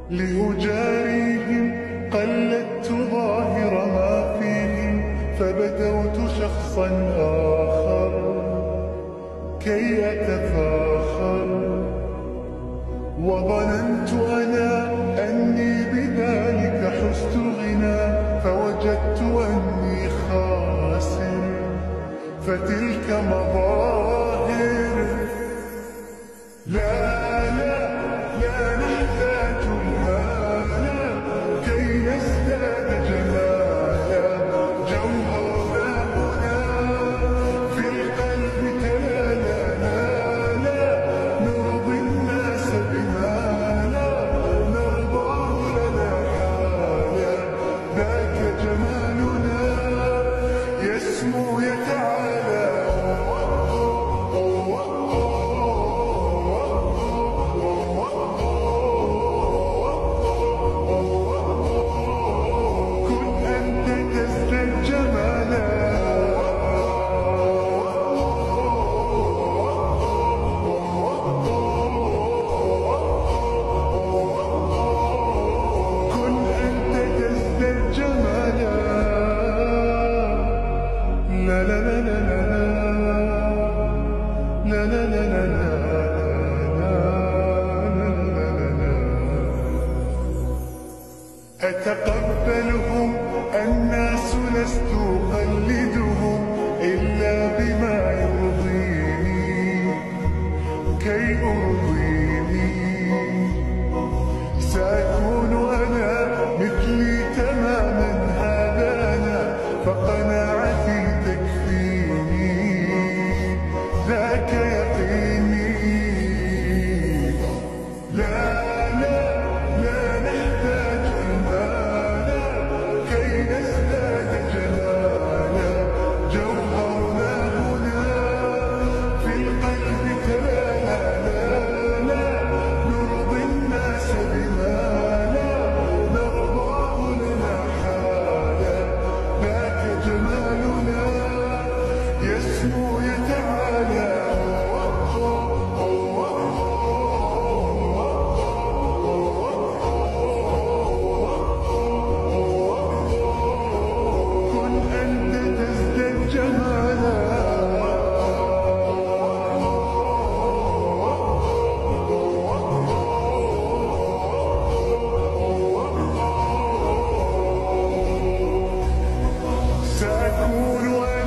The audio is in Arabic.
لأجاريهم قلدت ظاهر ما فيهم، فبدوت شخصا آخر كي أتفاخر، وظننت أنا أني بذلك حزت غنى، فوجدت أني خاسر، فتلك مظاهر. لا نحتاج المال كي نزداد جمالا، جوهرنا هنا في القلب تلالا. لا نرضي الناس بما لا نرضاه لنا حالا، ذاك جمالنا يسمو يتعالى. أتقبلهم الناس لست أقلدهم إلا بما يرضيني كي أرضيني. سأكون أنا مثلي تماما، هذا أنا فقناعتي تكفيني، ذاك يقيني. لا نحتاج المال كي نزداد جمالا، جوهرنا هنا في القلب تلالا. لا نرضي الناس بما لا نرضاه لنا حالا، ذاك جمالنا يسمو يتعالى. سأكون